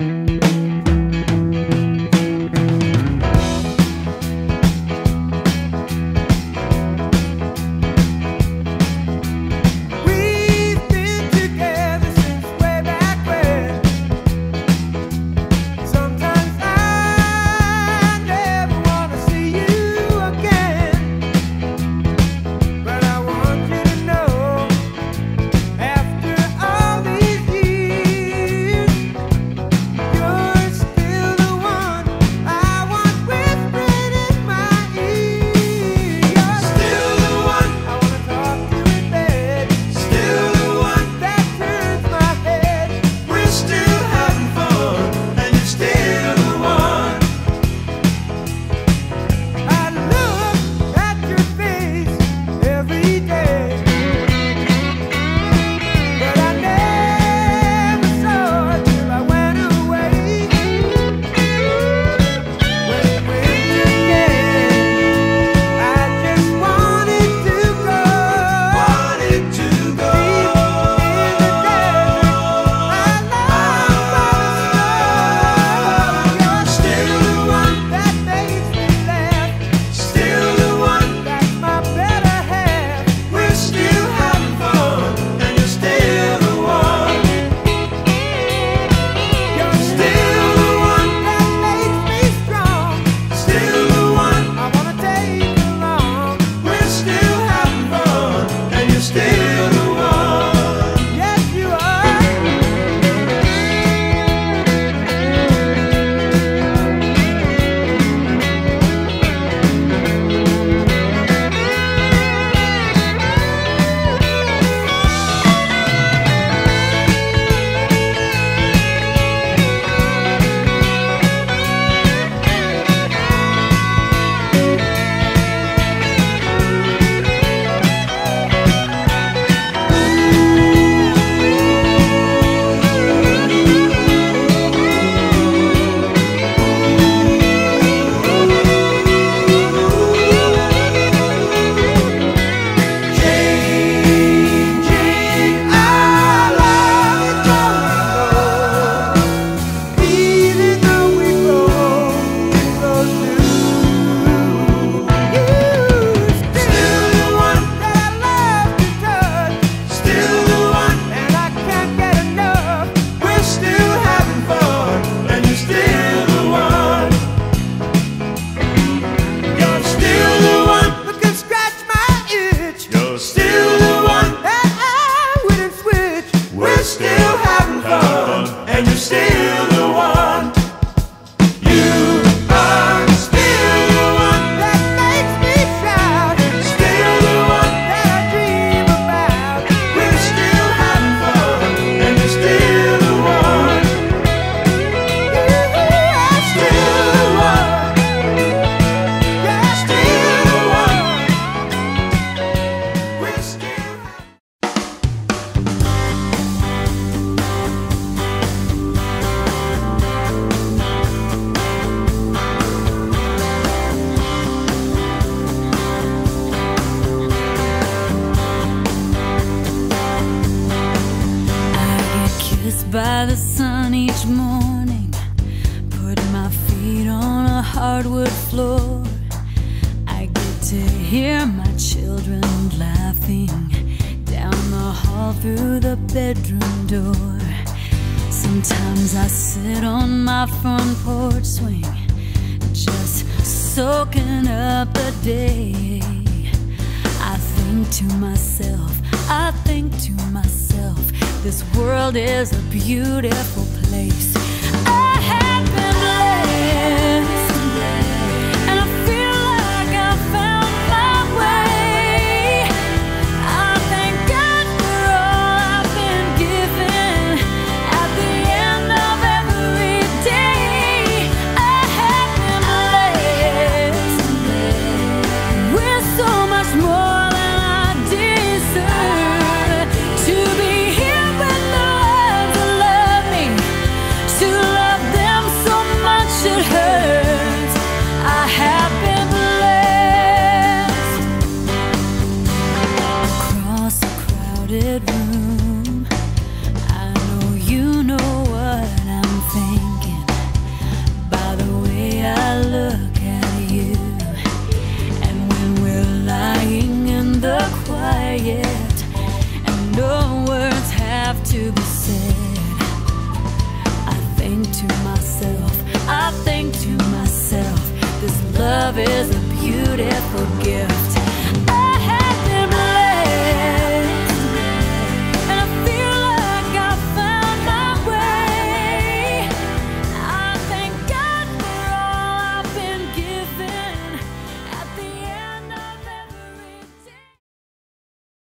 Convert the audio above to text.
by the sun each morning, putting my feet on a hardwood floor. I get to hear my children laughing down the hall through the bedroom door. Sometimes I sit on my front porch swing, just soaking up the day. I think to myself, this world is a beautiful place. I have been blessed, and I feel like I found my way. I thank God for all I've been given at the end of every day. I have been blessed with so much more than I deserve, to be here with the ones who love me, to love is a beautiful gift.